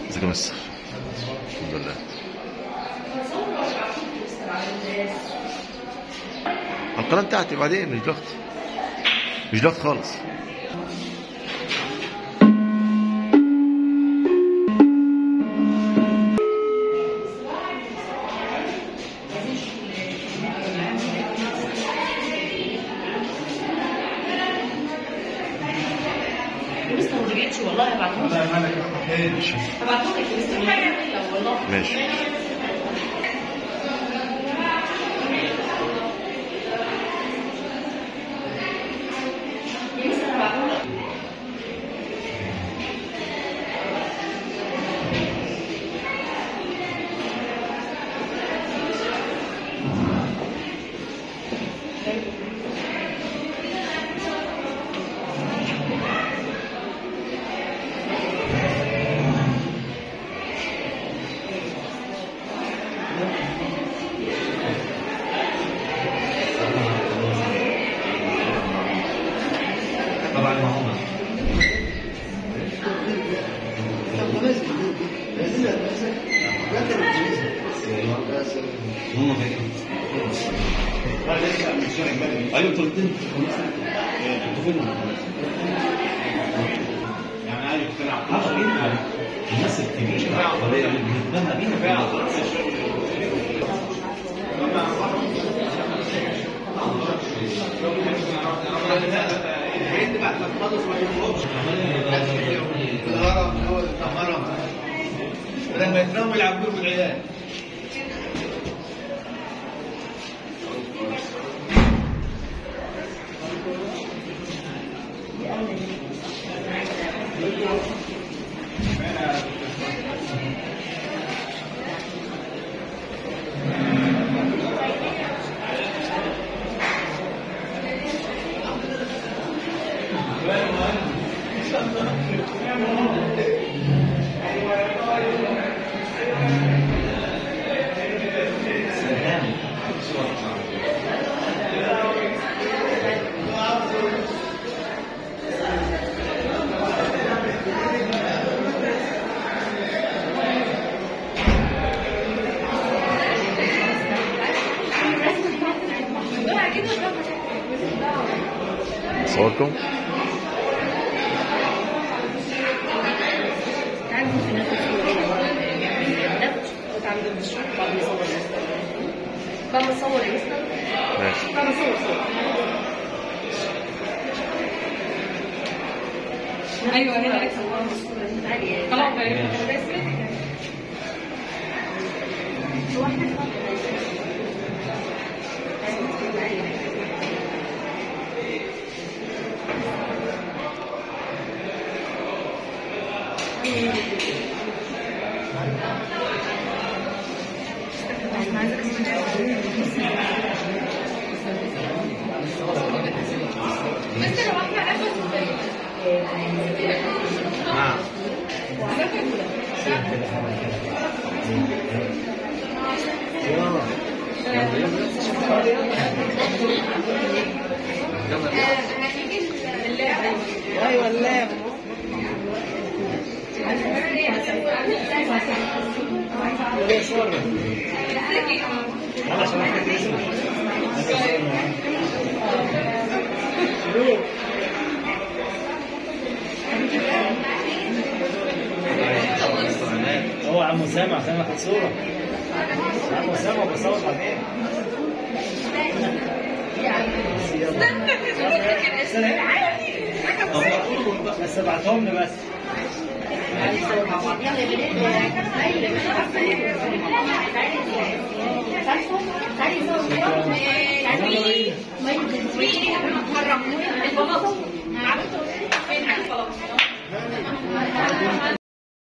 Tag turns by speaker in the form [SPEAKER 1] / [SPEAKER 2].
[SPEAKER 1] ازيك يا مستر؟ الحمد لله. على القناة بتاعتي بعدين، مش دلوقتي، مش دلوقتي خالص.
[SPEAKER 2] لسه ما رجعتش والله. هبعتهولك والله.
[SPEAKER 1] ماشي.
[SPEAKER 3] طبعا معهم هم ايوه انتوا الاثنين انتوا فين؟ يعني عايز تلعب الناس الكبيره العقليه اللي بنتبنى بيها بعد ما تخلص ما تخرجش الهرم هو الهرم لما يتناموا يلعبوا بالعيال.
[SPEAKER 1] صوركم؟
[SPEAKER 2] بعد ما اصور يا مستر.
[SPEAKER 1] ماشي.
[SPEAKER 2] بعد ما اصور ايوه هنا لك صور الصوره دي عادي. خلاص
[SPEAKER 4] ايوه اللاب هو عم اسامه عشان اخد صوره. عم اسامه بصور بعدين. بس ابعتهم لي بس.
[SPEAKER 2] تعالي